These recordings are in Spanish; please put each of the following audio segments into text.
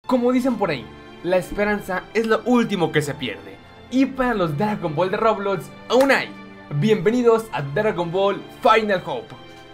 Como dicen por ahí, la esperanza es lo último que se pierde. Y para los Dragon Ball de Roblox, aún hay. Bienvenidos a Dragon Ball Final Hope.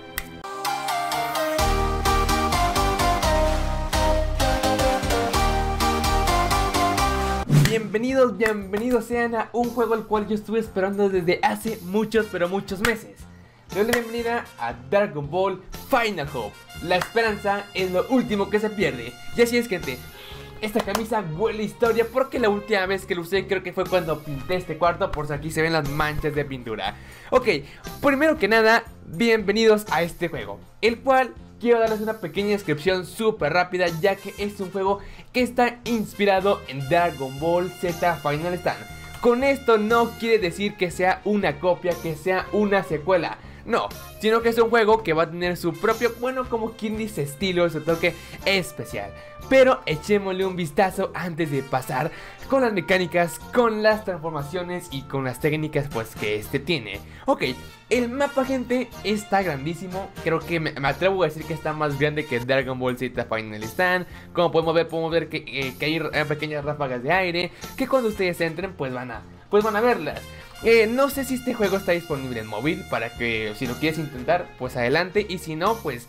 Bienvenidos sean a un juego al cual yo estuve esperando desde hace muchos meses. Les doy la bienvenida a Dragon Ball Final Hope. La esperanza es lo último que se pierde. Y así es, gente, esta camisa huele a historia porque la última vez que lo usé creo que fue cuando pinté este cuarto. Por si aquí se ven las manchas de pintura. Ok, primero que nada, bienvenidos a este juego, el cual quiero darles una pequeña descripción súper rápida, ya que es un juego que está inspirado en Dragon Ball Z Final Stand. Con esto no quiere decir que sea una copia, que sea una secuela, no, sino que es un juego que va a tener su propio, bueno, como quien dice, estilo, su toque especial. Pero echémosle un vistazo antes de pasar con las mecánicas, con las transformaciones y con las técnicas pues que este tiene. Ok, el mapa, gente, está grandísimo. Creo que me atrevo a decir que está más grande que Dragon Ball Z Final Stand. Como podemos ver que hay pequeñas ráfagas de aire que cuando ustedes entren pues van a verlas. No sé si este juego está disponible en móvil, para que si lo quieres intentar, pues adelante. Y si no, pues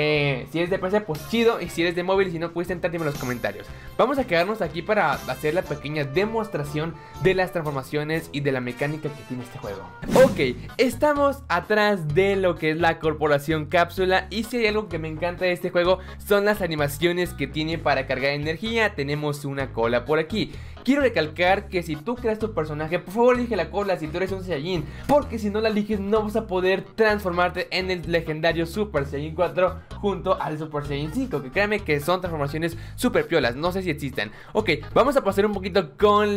si eres de PC, pues chido. Y si eres de móvil y si no puedes intentar, dime en los comentarios. Vamos a quedarnos aquí para hacer la pequeña demostración de las transformaciones y de la mecánica que tiene este juego. Ok, estamos atrás de lo que es la corporación cápsula. Y si hay algo que me encanta de este juego, son las animaciones que tiene para cargar energía. Tenemos una cola por aquí. Quiero recalcar que si tú creas tu personaje, por favor elige la cola si tú eres un Saiyajin, porque si no la eliges no vas a poder transformarte en el legendario Super Saiyan 4 junto al Super Saiyan 5, que créanme que son transformaciones super piolas, no sé si existen. Ok, vamos a pasar un poquito con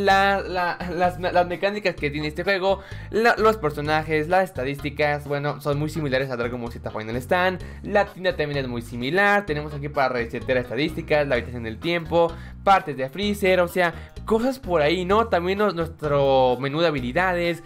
las mecánicas que tiene este juego. Los personajes, las estadísticas, bueno, son muy similares a Dragon Ball Z Final Stand. La tienda también es muy similar. Tenemos aquí para resetear estadísticas, la habitación del tiempo, partes de Freezer, o sea, cosas por ahí, ¿no? También nuestro menú de habilidades,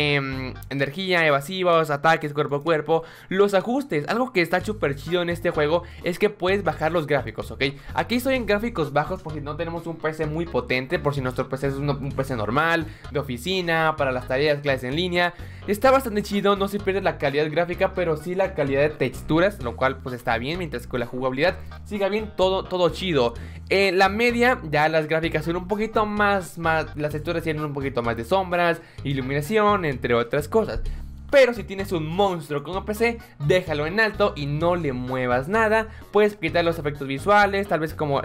energía, evasivos, ataques cuerpo a cuerpo, los ajustes. Algo que está súper chido en este juego es que puedes bajar los gráficos, ¿ok? Aquí estoy en gráficos bajos por si no tenemos un PC muy potente, por si nuestro PC es un PC normal, de oficina, para las tareas, clases en línea. Está bastante chido, no se pierde la calidad gráfica, pero sí la calidad de texturas, lo cual pues está bien, mientras que la jugabilidad siga bien, todo chido. La media, ya las gráficas son un poquito más, las texturas tienen un poquito más de sombras, iluminación, entre otras cosas. Pero si tienes un monstruo con un PC, déjalo en alto y no le muevas nada. Puedes quitar los efectos visuales, tal vez como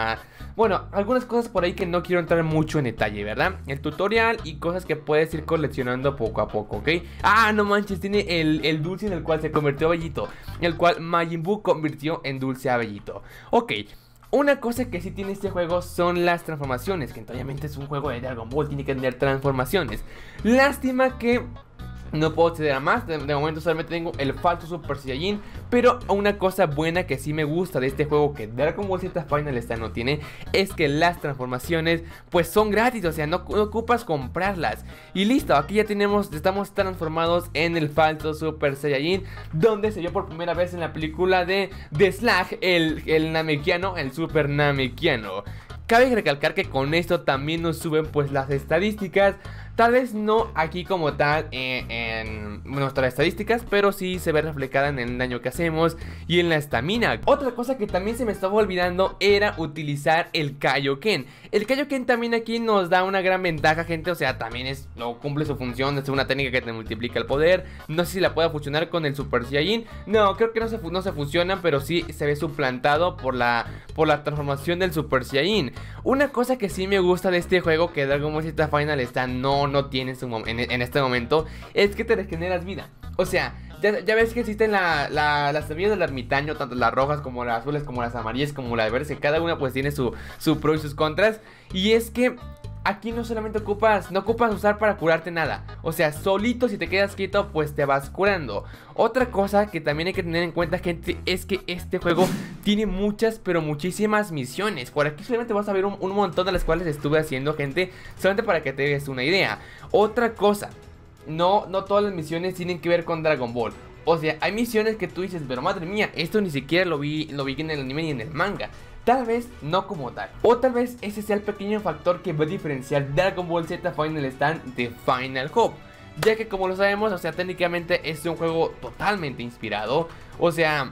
bueno, algunas cosas por ahí que no quiero entrar mucho en detalle, ¿verdad? El tutorial y cosas que puedes ir coleccionando poco a poco, ¿ok? Ah, no manches, tiene el dulce en el cual se convirtió a Bellito, el cual Majin Buu convirtió en dulce a Bellito. Ok. Una cosa que sí tiene este juego son las transformaciones, que obviamente es un juego de Dragon Ball, tiene que tener transformaciones. Lástima que no puedo acceder a más, de momento solamente tengo el falso Super Saiyajin. Pero una cosa buena que sí me gusta de este juego, que Dragon Ball Z Final Stand no tiene, es que las transformaciones pues son gratis, o sea, no ocupas comprarlas. Y listo, aquí ya estamos transformados en el falso Super Saiyajin, donde se vio por primera vez en la película de Slag, el Namekiano, el Super Namekiano. Cabe recalcar que con esto también nos suben pues las estadísticas. Tal vez no aquí como tal en nuestras estadísticas, pero sí se ve reflejada en el daño que hacemos y en la estamina. Otra cosa que también se me estaba olvidando era utilizar el Kaioken. El Kaioken también aquí nos da una gran ventaja, gente, o sea, también cumple su función, es una técnica que te multiplica el poder. No sé si la pueda funcionar con el Super Saiyajin. No, creo que no se funciona, pero sí se ve suplantado por la transformación del Super Saiyajin. Una cosa que sí me gusta de este juego, que Dragon Ball Z Final Stand no tiene en este momento, es que te regeneras vida. O sea, ya ves que existen las semillas del ermitaño, tanto las rojas como las azules, como las amarillas, como las verdes, que cada una pues tiene su pro y sus contras. Y es que aquí no solamente no ocupas usar para curarte nada. O sea, solito si te quedas quieto pues te vas curando. Otra cosa que también hay que tener en cuenta, gente, es que este juego tiene muchas, pero muchísimas misiones. Por aquí solamente vas a ver un montón de las cuales estuve haciendo, gente, solamente para que te des una idea. Otra cosa, no todas las misiones tienen que ver con Dragon Ball. O sea, hay misiones que tú dices, pero madre mía, esto ni siquiera lo vi en el anime ni en el manga. Tal vez no como tal, o tal vez ese sea el pequeño factor que va a diferenciar Dragon Ball Z Final Stand de Final Hope. Ya que como lo sabemos, o sea, técnicamente es un juego totalmente inspirado. O sea,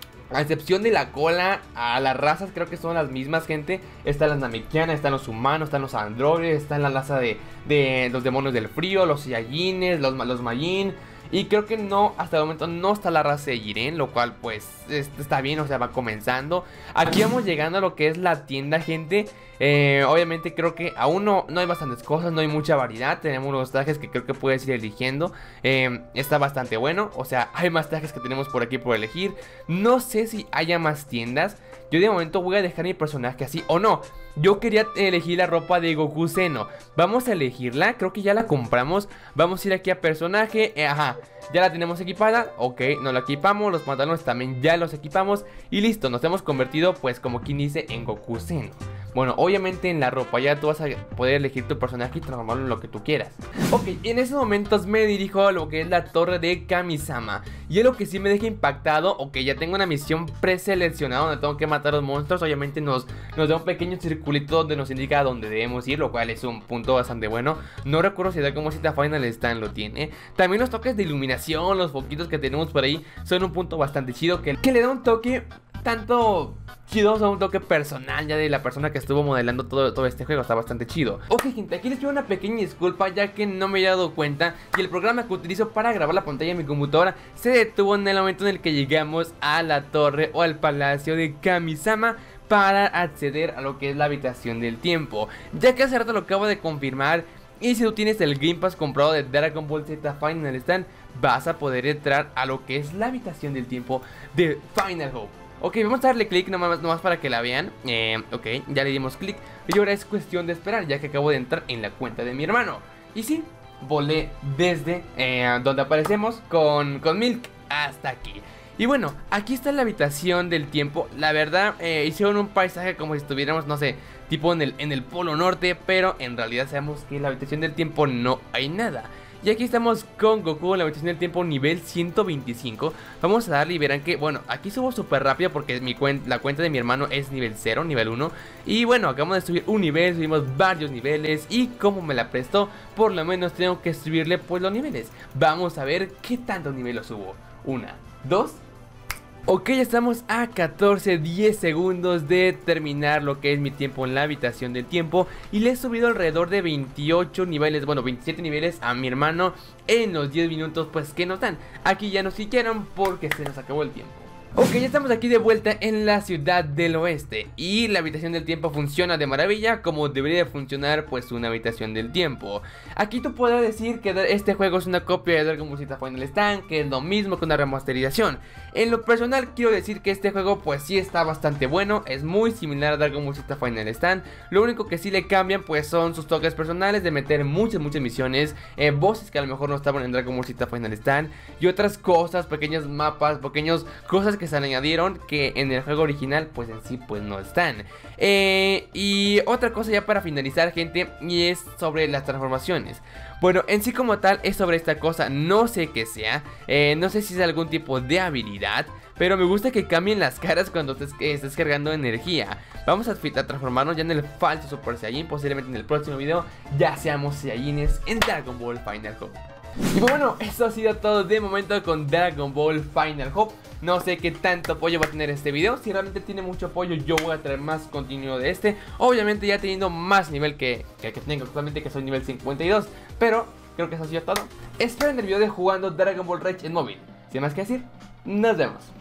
a excepción de la cola, a las razas creo que son las mismas, gente. Están las Namekianas, están los humanos, están los androides, está la raza de los demonios del frío, los Saiyajines, los Majin. Y creo que no, hasta el momento no está la raza de Jiren, lo cual pues está bien, o sea, va comenzando. Aquí vamos llegando a lo que es la tienda, gente. Obviamente creo que aún no hay bastantes cosas, no hay mucha variedad. Tenemos unos trajes que creo que puedes ir eligiendo. Está bastante bueno, o sea, hay más trajes que tenemos por aquí por elegir. No sé si haya más tiendas. Yo de momento voy a dejar mi personaje así, o no. Yo quería elegir la ropa de Goku Zeno. Vamos a elegirla, creo que ya la compramos. Vamos a ir aquí a personaje, ajá, ya la tenemos equipada. Ok, nos la equipamos, los pantalones también ya los equipamos. Y listo, nos hemos convertido pues como quien dice en Goku Zeno. Bueno, obviamente en la ropa ya tú vas a poder elegir tu personaje y transformarlo en lo que tú quieras. Ok, en esos momentos me dirijo a lo que es la torre de Kami-sama. Y es lo que sí me deja impactado. Ok, ya tengo una misión preseleccionada donde tengo que matar a los monstruos. Obviamente nos da un pequeño circulito donde nos indica a dónde debemos ir, lo cual es un punto bastante bueno. No recuerdo si Dragon Ball Z Final Stand lo tiene. También los toques de iluminación, los foquitos que tenemos por ahí son un punto bastante chido que le da un toque tanto chido, o sea, un toque personal ya de la persona que estuvo modelando todo este juego. Está bastante chido. Ok, gente, aquí les pido una pequeña disculpa ya que no me había dado cuenta que el programa que utilizo para grabar la pantalla de mi computadora se detuvo en el momento en el que llegamos a la torre o al palacio de Kami-sama para acceder a lo que es la habitación del tiempo, ya que hace rato lo acabo de confirmar. Y si tú tienes el Game Pass comprado de Dragon Ball Z Final Stand, vas a poder entrar a lo que es la habitación del tiempo de Final Hope. Ok, vamos a darle clic nomás para que la vean. Ok, ya le dimos clic. Y ahora es cuestión de esperar, ya que acabo de entrar en la cuenta de mi hermano. Y sí, volé desde donde aparecemos con Milk hasta aquí. Y bueno, aquí está la habitación del tiempo. La verdad, hicieron un paisaje como si estuviéramos, no sé, tipo en el polo norte. Pero en realidad sabemos que en la habitación del tiempo no hay nada. Y aquí estamos con Goku en la habitación del tiempo nivel 125. Vamos a darle y verán que, bueno, aquí subo súper rápido porque la cuenta de mi hermano es nivel 0, nivel 1. Y bueno, acabamos de subir un nivel, subimos varios niveles. Y como me la prestó, por lo menos tengo que subirle pues los niveles. Vamos a ver qué tantos niveles subo. 1, 2... Ok, ya estamos a 10 segundos de terminar lo que es mi tiempo en la habitación del tiempo. Y le he subido alrededor de 28 niveles, bueno 27 niveles a mi hermano en los 10 minutos pues que nos dan. Aquí ya nos siguieron porque se nos acabó el tiempo. Ok, ya estamos aquí de vuelta en la ciudad del oeste. Y la habitación del tiempo funciona de maravilla, como debería funcionar pues una habitación del tiempo. Aquí tú puedes decir que este juego es una copia de Dragon Ball Z Final Stand, que es lo mismo que una remasterización. En lo personal quiero decir que este juego pues sí está bastante bueno, es muy similar a Dragon Ball Z Final Stand. Lo único que sí le cambian pues son sus toques personales de meter muchas misiones, voces que a lo mejor no estaban en Dragon Ball Z Final Stand y otras cosas, pequeños mapas, pequeñas cosas que se añadieron que en el juego original pues en sí pues no están. Y otra cosa ya para finalizar, gente, y es sobre las transformaciones. Bueno, en sí como tal es sobre esta cosa, no sé qué sea, no sé si es algún tipo de habilidad, pero me gusta que cambien las caras cuando estés cargando energía. Vamos a transformarnos ya en el falso Super Saiyajin, posiblemente en el próximo video ya seamos Saiyajines en Dragon Ball Final Hope. Y bueno, eso ha sido todo de momento con Dragon Ball Final Hope. No sé qué tanto apoyo va a tener este video. Si realmente tiene mucho apoyo, yo voy a traer más contenido de este. Obviamente ya teniendo más nivel que tengo actualmente, que soy nivel 52. Pero creo que eso ha sido todo. Esperen el video de jugando Dragon Ball Rage en móvil. Sin más que decir, nos vemos.